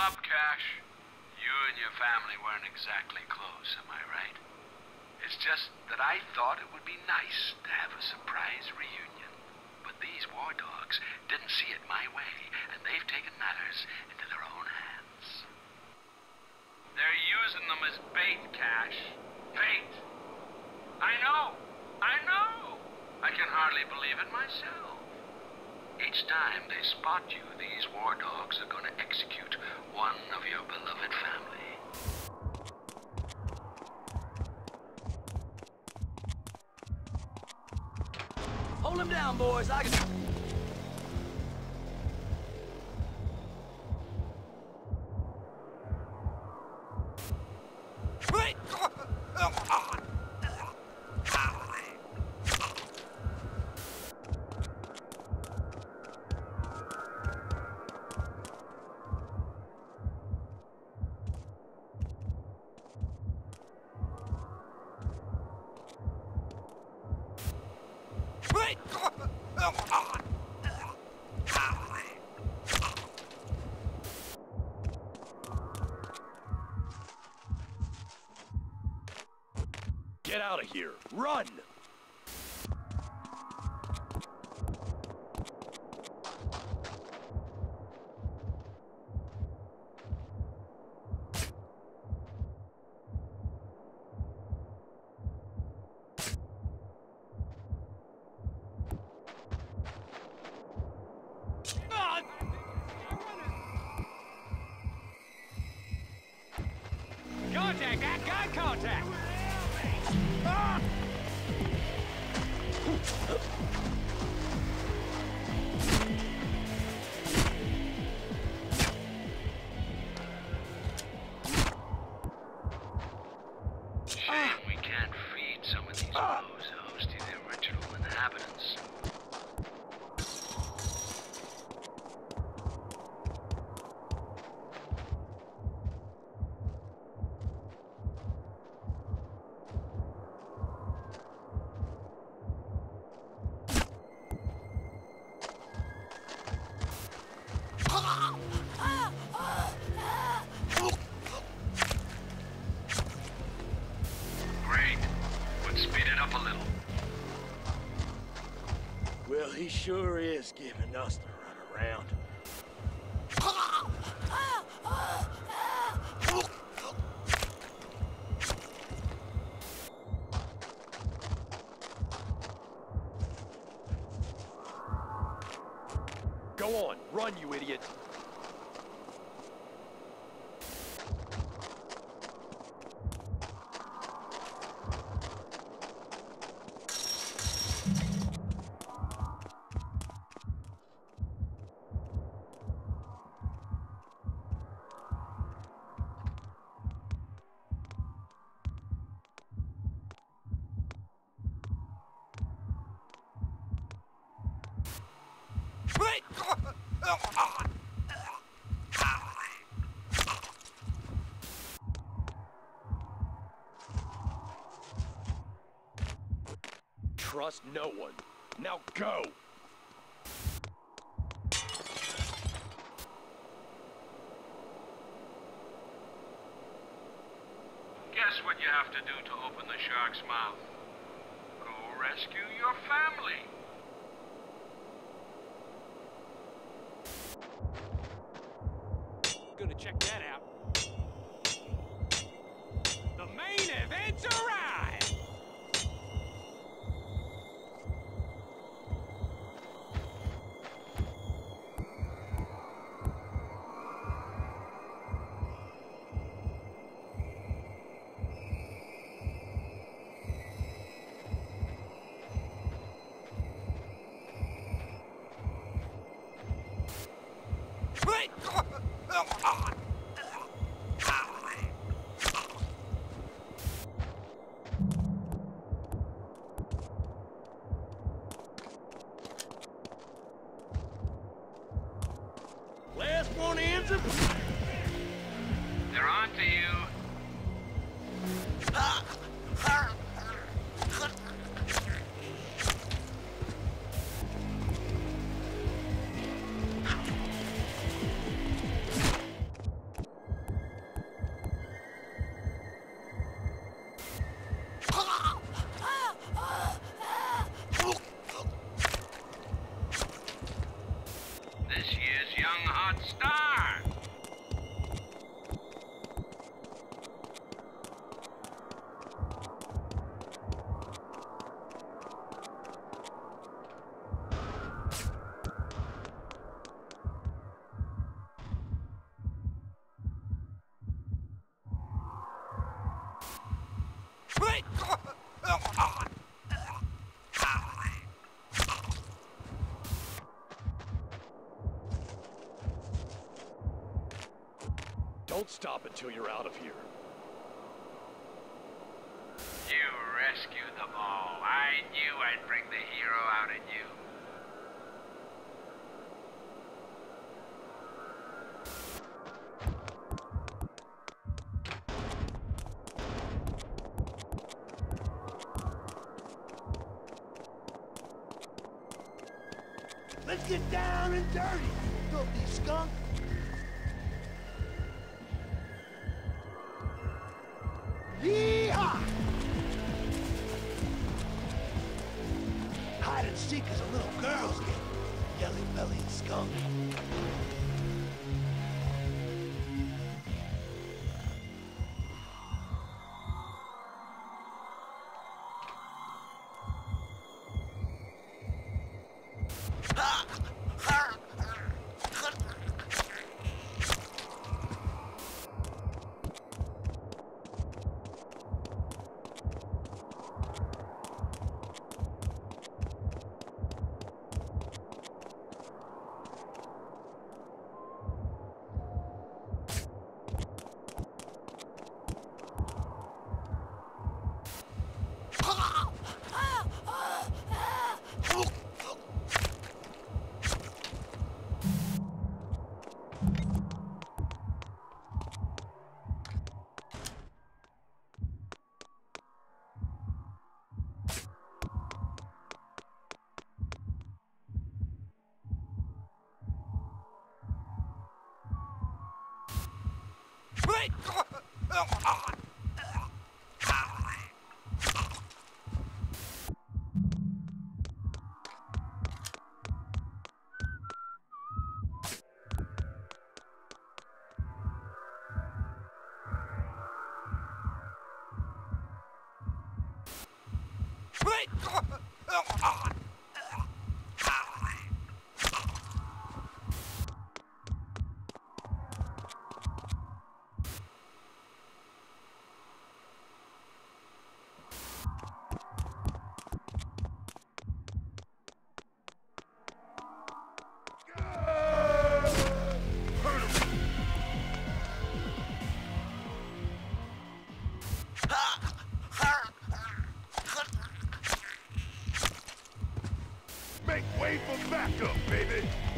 up, Cash. You and your family weren't exactly close, am I right? It's just that I thought it would be nice to have a surprise reunion. But these war dogs didn't see it my way, and they've taken matters into their own hands. They're using them as bait, Cash. Bait! I know! I can hardly believe it myself. Each time they spot you, these war dogs are going to execute one of your beloved family. Hold him down, boys. I can... Get out of here! Run! Contact! I got contact! Shame we can't feed some of these bozos to the original inhabitants. Great, but speed it up a little. Well, he sure is giving us the runaround. Go on, run, you idiot! Trust no one. Now go! Guess what you have to do to open the shark's mouth? Go rescue your family. Gonna check that out. The main event's arrived! Last one ends up... They're on to you. Don't stop until you're out of here. You rescued them all. I knew I'd bring the hero out in you. Let's get down and dirty, filthy skunk. Yee-haw! Hide and seek is a little girl's game, yelly-bellied skunk. Make way for backup, baby!